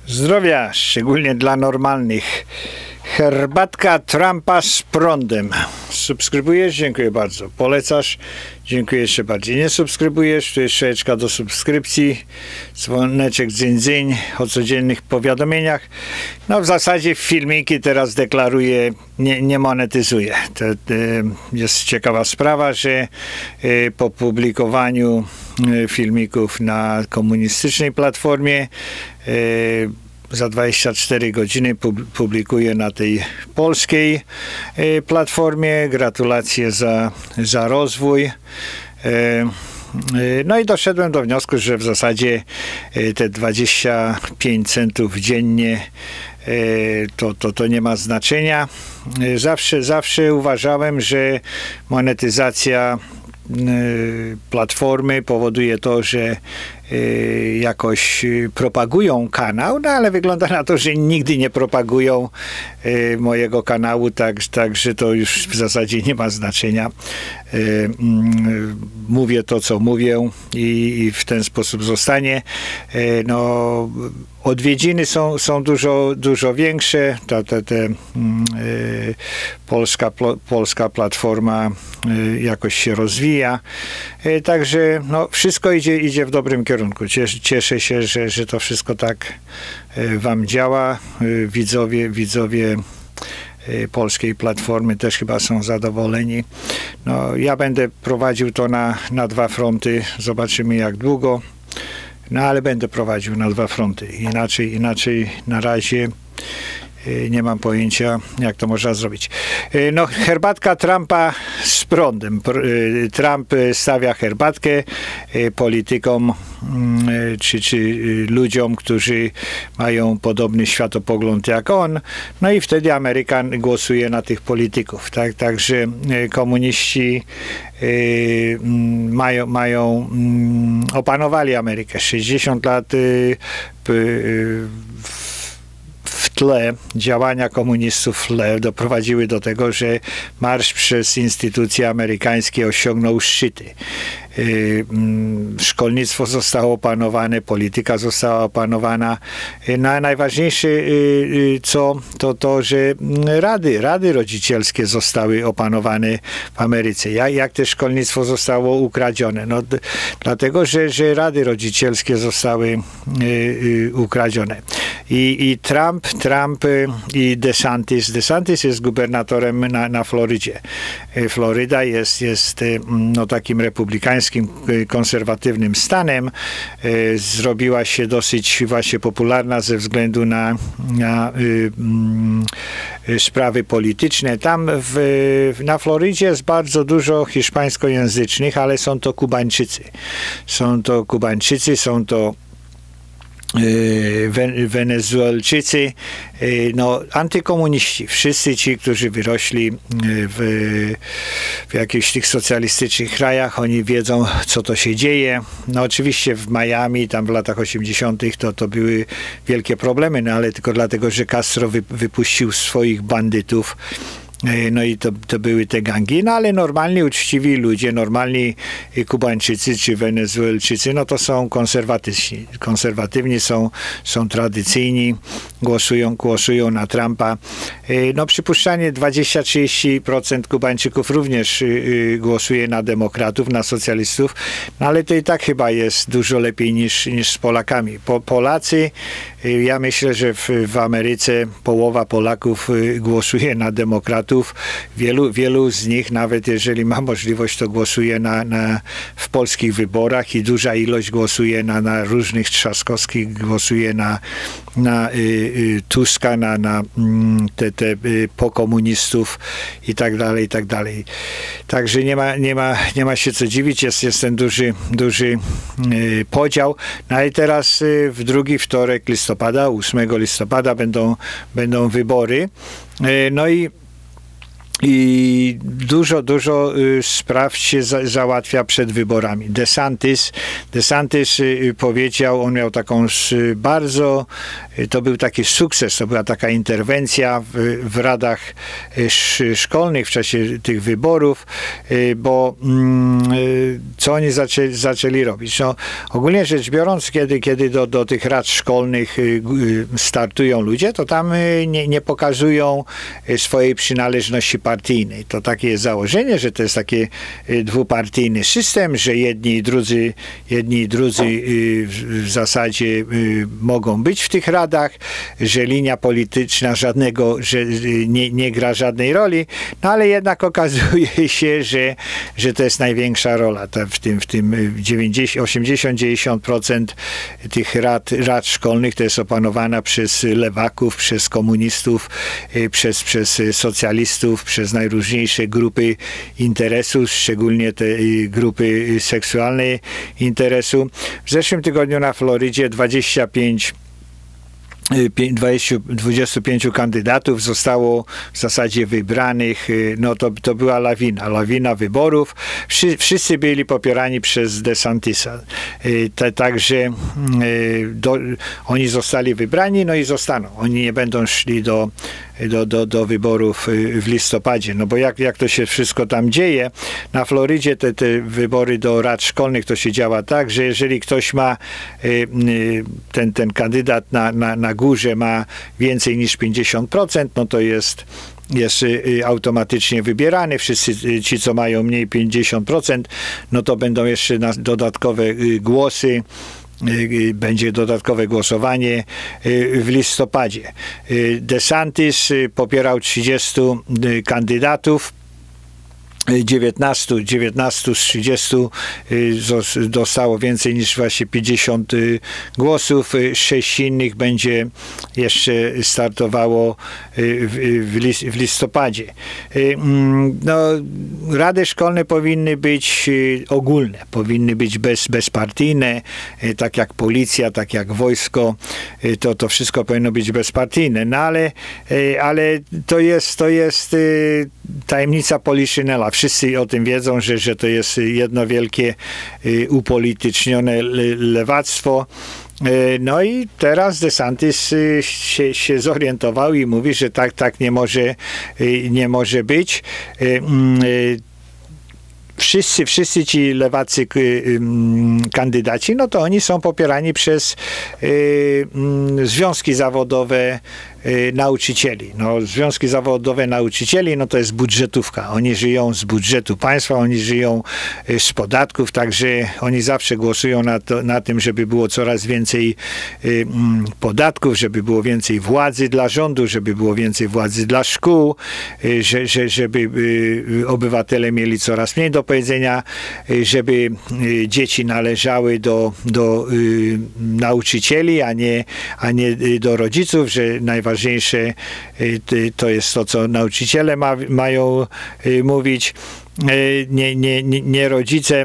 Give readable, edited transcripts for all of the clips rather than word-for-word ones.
Zdrowia, szczególnie dla normalnych. Herbatka Trumpa z prądem. Subskrybujesz? Dziękuję bardzo. Polecasz? Dziękuję jeszcze bardziej. Nie subskrybujesz? Tu jest strzałeczka do subskrypcji. Dzwoneczek dzyń o codziennych powiadomieniach. No w zasadzie filmiki teraz deklaruję, nie monetyzuję. To jest ciekawa sprawa, że po publikowaniu filmików na komunistycznej platformie za 24 godziny publikuję na tej polskiej platformie. Gratulacje za rozwój. No i doszedłem do wniosku, że w zasadzie te 25 centów dziennie to nie ma znaczenia. Zawsze uważałem, że monetyzacja platformy powoduje to, że jakoś propagują kanał, no ale wygląda na to, że nigdy nie propagują mojego kanału, także to już w zasadzie nie ma znaczenia. Mówię to, co mówię i w ten sposób zostanie. No, odwiedziny są dużo większe. Polska platforma jakoś się rozwija. Także no, wszystko idzie w dobrym kierunku. Cieszę się, że to wszystko tak wam działa. Widzowie polskiej platformy też chyba są zadowoleni. No, ja będę prowadził to na dwa fronty. Zobaczymy jak długo. No ale będę prowadził na dwa fronty. Inaczej na razie nie mam pojęcia, jak to można zrobić. No, herbatka Trumpa z prądem. Trump stawia herbatkę politykom czy ludziom, którzy mają podobny światopogląd jak on. No i wtedy Amerykan głosuje na tych polityków. Tak? Także komuniści opanowali Amerykę. 60 lat w tle działania komunistów w tle doprowadziły do tego, że marsz przez instytucje amerykańskie osiągnął szczyty. Szkolnictwo zostało opanowane, polityka została opanowana. Najważniejsze to, że rady rodzicielskie zostały opanowane w Ameryce. Jak też szkolnictwo zostało ukradzione? No, dlatego, że rady rodzicielskie zostały ukradzione. I Trump i DeSantis jest gubernatorem na Florydzie. Floryda jest no, takim republikańskim, konserwatywnym stanem. Zrobiła się dosyć właśnie popularna ze względu na sprawy polityczne. Tam na Florydzie jest bardzo dużo hiszpańskojęzycznych, ale są to Kubańczycy. Są to Wenezuelczycy, no, antykomuniści. Wszyscy ci, którzy wyrośli w jakichś tych socjalistycznych krajach, oni wiedzą, co to się dzieje. No oczywiście w Miami, tam w latach 80. to były wielkie problemy, no ale tylko dlatego, że Castro wypuścił swoich bandytów. No i to były te gangi, no ale normalni, uczciwi ludzie, normalni Kubańczycy czy Wenezuelczycy, no to są konserwatywni, są tradycyjni, głosują na Trumpa. No przypuszczalnie 20-30% Kubańczyków również głosuje na demokratów, na socjalistów, no ale to i tak chyba jest dużo lepiej niż z Polakami. Polacy, ja myślę, że w Ameryce połowa Polaków głosuje na demokratów. Wielu z nich, nawet jeżeli ma możliwość, to głosuje w polskich wyborach i duża ilość głosuje na różnych Trzaskowskich, głosuje na Tuska, na te pokomunistów i tak dalej, i tak dalej. Także nie ma się co dziwić, jest ten duży podział. No i teraz w drugi wtorek listopada, 8 listopada będą wybory. No i I dużo spraw się załatwia przed wyborami. DeSantis powiedział, on miał taką bardzo, to był taki sukces, to była taka interwencja w radach szkolnych w czasie tych wyborów, bo co oni zaczęli robić? No, ogólnie rzecz biorąc, kiedy do tych rad szkolnych startują ludzie, to tam nie pokazują swojej przynależności partyjnej. To takie jest założenie, że to jest taki dwupartyjny system, że jedni i drudzy w zasadzie mogą być w tych radach, że linia polityczna że nie gra żadnej roli, no ale jednak okazuje się, że to jest największa rola. W tym 80-90% tych rad szkolnych to jest opanowana przez lewaków, przez komunistów, przez socjalistów, przez najróżniejsze grupy interesów, szczególnie te grupy seksualne interesu. W zeszłym tygodniu na Florydzie 25 kandydatów zostało w zasadzie wybranych. No to była lawina wyborów. Wszyscy byli popierani przez DeSantisa. Także oni zostali wybrani, no i zostaną. Oni nie będą szli do wyborów w listopadzie. No bo jak to się wszystko tam dzieje, na Florydzie te wybory do rad szkolnych to się działa tak, że jeżeli ktoś ma ten kandydat na górze ma więcej niż 50%, no to jest automatycznie wybierany. Wszyscy ci, co mają mniej 50%, no to będą jeszcze dodatkowe głosy. Będzie dodatkowe głosowanie w listopadzie. DeSantis popierał 30 kandydatów. 19 z 30 dostało więcej niż właśnie 50 głosów. 6 innych będzie jeszcze startowało w listopadzie. No, rady szkolne powinny być ogólne, powinny być bezpartyjne, tak jak policja, tak jak wojsko, to wszystko powinno być bezpartyjne. No ale to jest tajemnica Poliszynela. Wszyscy o tym wiedzą, że to jest jedno wielkie upolitycznione lewactwo. No i teraz DeSantis się zorientował i mówi, że tak nie może być. Wszyscy ci lewacy kandydaci, no to oni są popierani przez związki zawodowe nauczycieli. No, związki zawodowe nauczycieli, no to jest budżetówka. Oni żyją z budżetu państwa, oni żyją z podatków, także oni zawsze głosują na tym, żeby było coraz więcej podatków, żeby było więcej władzy dla rządu, żeby było więcej władzy dla szkół, żeby obywatele mieli coraz mniej do powiedzenia, żeby dzieci należały do nauczycieli, a nie do rodziców, że najważniejsze to jest to, co nauczyciele mają mówić, nie rodzice.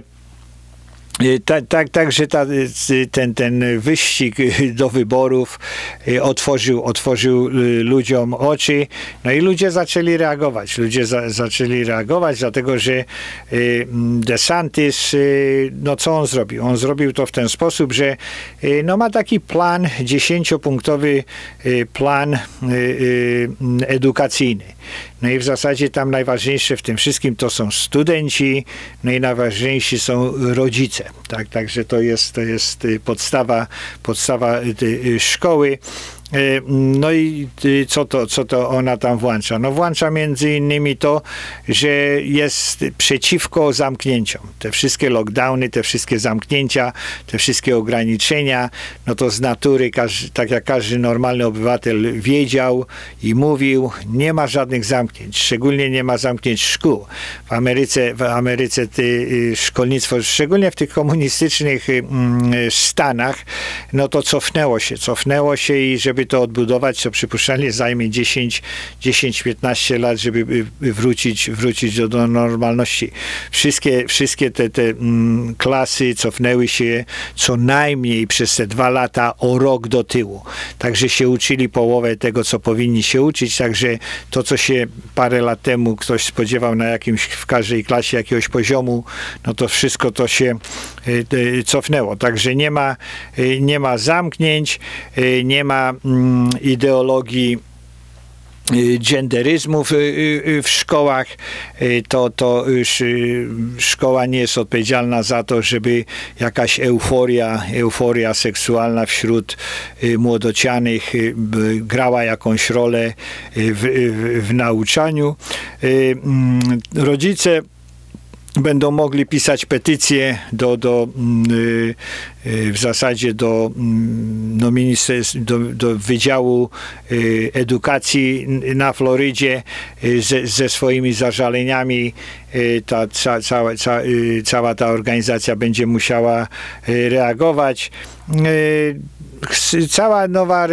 Także ten wyścig do wyborów otworzył ludziom oczy, no i ludzie zaczęli reagować. Dlatego że DeSantis, no co on zrobił? On zrobił to w ten sposób, że no ma taki plan, 10-punktowy plan edukacyjny. No i w zasadzie tam najważniejsze w tym wszystkim to są studenci, no i najważniejsi są rodzice. Także to jest podstawa szkoły. No i co to ona tam włącza? No włącza między innymi to, że jest przeciwko zamknięciom. Te wszystkie lockdowny, te wszystkie zamknięcia, te wszystkie ograniczenia, no to z natury, tak jak każdy normalny obywatel wiedział i mówił, nie ma żadnych zamknięć. Szczególnie nie ma zamknięć szkół. W Ameryce szkolnictwo, szczególnie w tych komunistycznych Stanach, no to cofnęło się i żeby żeby to odbudować, to przypuszczalnie zajmie 10-15 lat, żeby wrócić do normalności. Wszystkie te klasy cofnęły się co najmniej przez te 2 lata o rok do tyłu. Także się uczyli połowę tego, co powinni się uczyć, także to, co się parę lat temu ktoś spodziewał w każdej klasie jakiegoś poziomu, no to wszystko to się cofnęło. Także nie ma zamknięć, nie ma ideologii genderyzmu w szkołach. To już szkoła nie jest odpowiedzialna za to, żeby jakaś euforia seksualna wśród młodocianych grała jakąś rolę w nauczaniu. Rodzice będą mogli pisać petycje w zasadzie do Wydziału Edukacji na Florydzie ze swoimi zażaleniami. Cała ta organizacja będzie musiała reagować. Cała nowa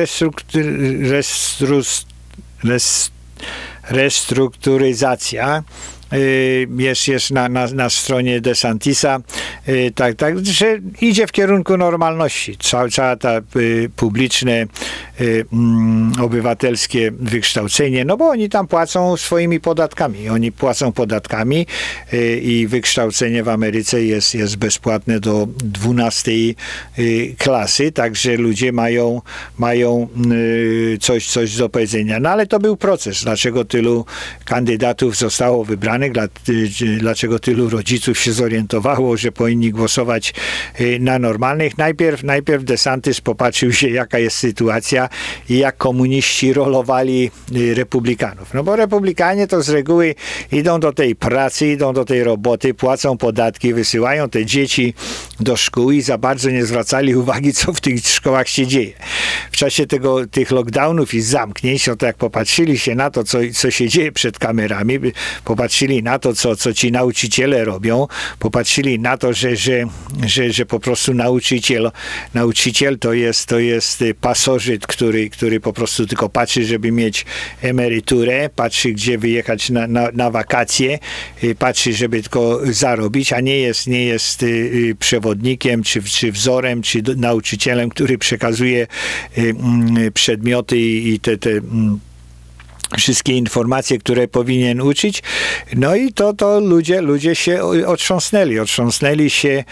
restrukturyzacja jest na stronie DeSantisa, tak, że idzie w kierunku normalności. Cała ta publiczne, obywatelskie wykształcenie, no bo oni tam płacą swoimi podatkami. Oni płacą podatkami i wykształcenie w Ameryce jest bezpłatne do 12 klasy, także ludzie mają coś do powiedzenia. No ale to był proces. Dlaczego tylu kandydatów zostało wybranych? Dlaczego tylu rodziców się zorientowało, że powinni głosować na normalnych? Najpierw DeSantis popatrzył się, jaka jest sytuacja i jak komuniści rolowali republikanów. No bo republikanie to z reguły idą do tej pracy, idą do tej roboty, płacą podatki, wysyłają te dzieci do szkół i za bardzo nie zwracali uwagi, co w tych szkołach się dzieje. W czasie tych lockdownów i zamknięć, no to jak popatrzyli się na to, co się dzieje przed kamerami, popatrzyli na to, co ci nauczyciele robią, popatrzyli na to, że po prostu nauczyciel to jest pasożyt, który po prostu tylko patrzy, żeby mieć emeryturę, patrzy, gdzie wyjechać na wakacje, patrzy, żeby tylko zarobić, a nie jest przewodnikiem, czy wzorem, czy nauczycielem, który przekazuje przedmioty i te wszystkie informacje, które powinien uczyć. No i to ludzie się otrząsnęli się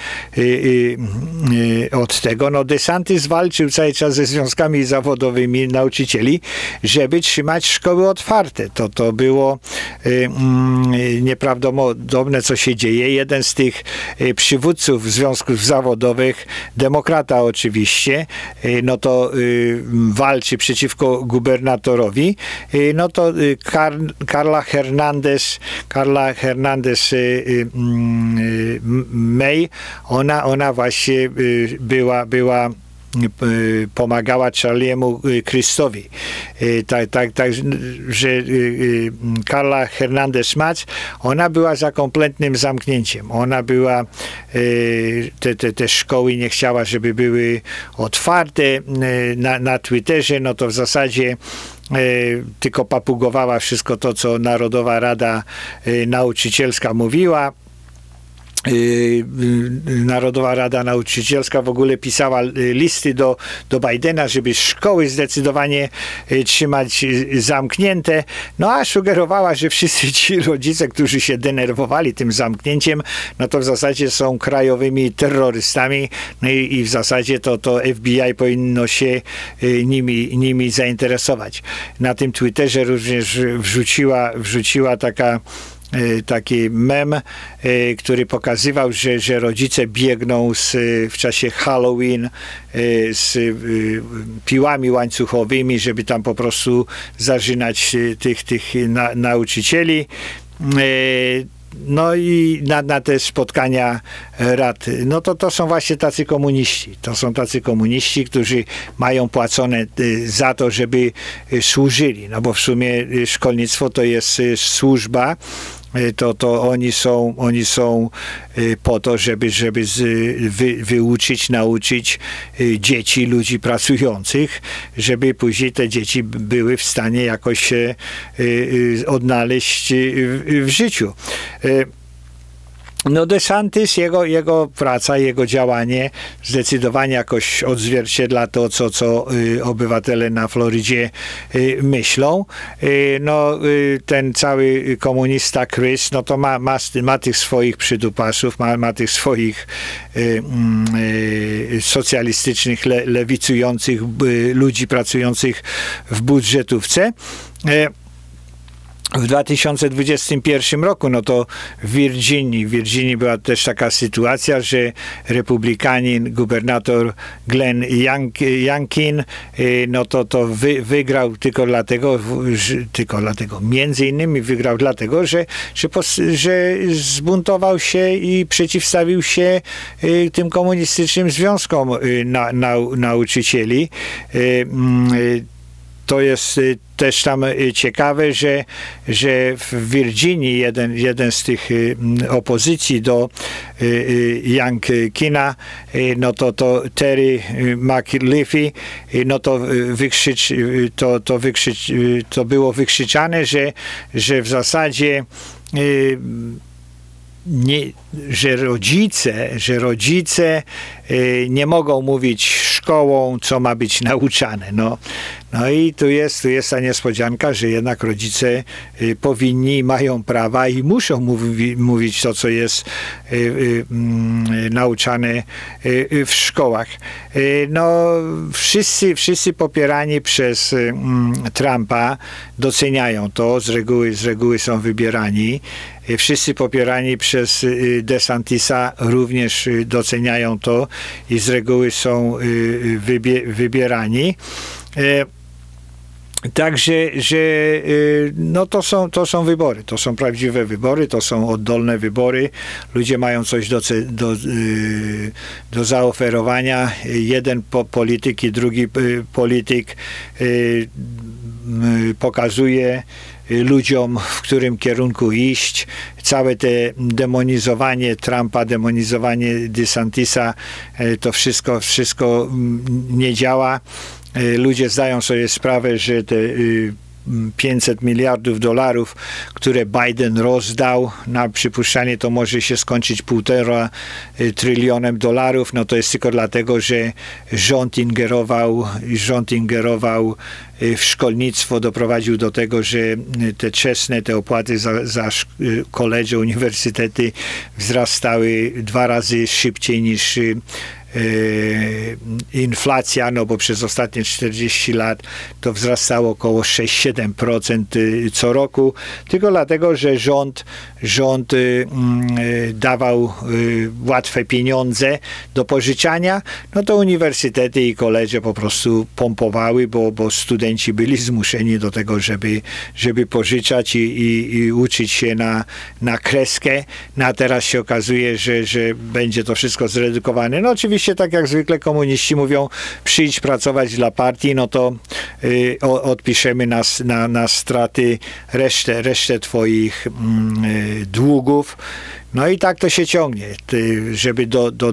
od tego. No DeSantis walczył cały czas ze związkami zawodowymi nauczycieli, żeby trzymać szkoły otwarte. To było nieprawdopodobne, co się dzieje. Jeden z tych przywódców związków zawodowych, demokrata oczywiście, no to walczy przeciwko gubernatorowi. No to Carla Hernandez May, ona właśnie była pomagała Charliemu Christowi. Tak, że Carla Hernandez Mać, ona była za kompletnym zamknięciem. Ona była, te szkoły nie chciała, żeby były otwarte. Na Twitterze, no to w zasadzie tylko papugowała wszystko to, co Narodowa Rada Nauczycielska mówiła. Narodowa Rada Nauczycielska w ogóle pisała listy do Bidena, żeby szkoły zdecydowanie trzymać zamknięte, no a sugerowała, że wszyscy ci rodzice, którzy się denerwowali tym zamknięciem, no to w zasadzie są krajowymi terrorystami, no i w zasadzie to FBI powinno się nimi zainteresować. Na tym Twitterze również wrzuciła taki mem, który pokazywał, że rodzice biegną w czasie Halloween z piłami łańcuchowymi, żeby tam po prostu zarzynać tych nauczycieli. No i na te spotkania rad, no to są właśnie tacy komuniści. To są tacy komuniści, którzy mają płacone za to, żeby służyli. No bo w sumie szkolnictwo to jest służba to oni są po to, żeby wyuczyć, nauczyć dzieci, ludzi pracujących, żeby później te dzieci były w stanie jakoś się odnaleźć w życiu. No DeSantis, jego praca, jego działanie zdecydowanie jakoś odzwierciedla to, co obywatele na Florydzie myślą. No ten cały komunista Chris, no to ma tych swoich przydupasów, ma tych swoich socjalistycznych, lewicujących ludzi pracujących w budżetówce. W 2021 roku, no to w Virginii była też taka sytuacja, że republikanin, gubernator Glenn Youngkin, no to wygrał tylko dlatego, między innymi wygrał dlatego, że zbuntował się i przeciwstawił się tym komunistycznym związkom nauczycieli. To jest też tam ciekawe, że w Virginii jeden z tych opozycji do Youngkina, no to Terry McAuliffe, no to było wykrzyczane, że w zasadzie że rodzice nie mogą mówić szkołom, co ma być nauczane. No i tu jest ta niespodzianka, że jednak rodzice powinni, mają prawa i muszą mówić to, co jest nauczane w szkołach. No, wszyscy popierani przez Trumpa doceniają to, z reguły są wybierani. Wszyscy popierani przez DeSantisa również doceniają to i z reguły są wybierani. Także, no to są wybory, to są prawdziwe wybory, to są oddolne wybory. Ludzie mają coś do zaoferowania. Jeden polityk i drugi polityk pokazuje ludziom, w którym kierunku iść. Całe te demonizowanie Trumpa, demonizowanie DeSantisa, to wszystko nie działa. Ludzie zdają sobie sprawę, że te 500 miliardów dolarów, które Biden rozdał, na przypuszczanie to może się skończyć 1,5 trylionem dolarów, no to jest tylko dlatego, że rząd ingerował w szkolnictwo, doprowadził do tego, że te opłaty za koledże, uniwersytety wzrastały 2 razy szybciej niż inflacja, no bo przez ostatnie 40 lat to wzrastało około 6-7% co roku, tylko dlatego, że rząd dawał łatwe pieniądze do pożyczania, no to uniwersytety i koledże po prostu pompowały, bo studenci byli zmuszeni do tego, żeby pożyczać i uczyć się na kreskę. No a teraz się okazuje, że będzie to wszystko zredukowane. No oczywiście tak jak zwykle komuniści mówią, przyjdź pracować dla partii, no to odpiszemy na straty resztę twoich długów. No i tak to się ciągnie. Żeby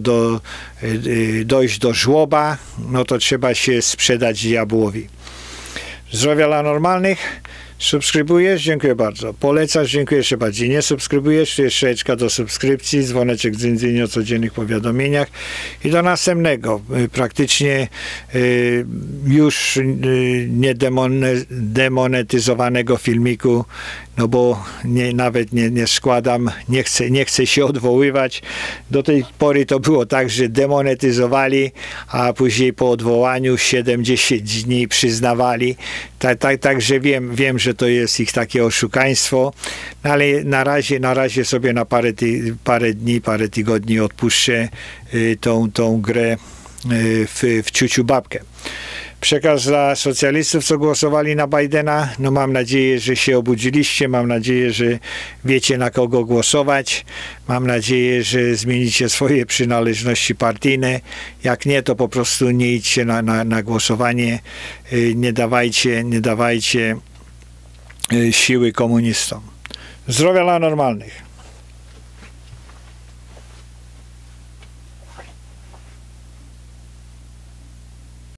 dojść do żłoba, no to trzeba się sprzedać diabłowi. Zdrowia dla normalnych. Subskrybujesz? Dziękuję bardzo. Polecasz? Dziękuję jeszcze bardziej. Nie subskrybujesz? Tu jest strzałeczka do subskrypcji, dzwoneczek dzyndzyn o codziennych powiadomieniach i do następnego. Praktycznie już nie demonetyzowanego filmiku, no bo nawet nie składam, nie chcę się odwoływać. Do tej pory to było tak, że demonetyzowali, a później po odwołaniu 7-10 dni przyznawali. Także wiem, że to jest ich takie oszukaństwo, no ale na razie sobie na parę dni, parę tygodni odpuszczę tą grę w ciuciu babkę. Przekaz dla socjalistów, co głosowali na Bidena. No mam nadzieję, że się obudziliście. Mam nadzieję, że wiecie, na kogo głosować. Mam nadzieję, że zmienicie swoje przynależności partyjne. Jak nie, to po prostu nie idźcie na głosowanie. Nie dawajcie siły komunistom. Zdrowia dla normalnych.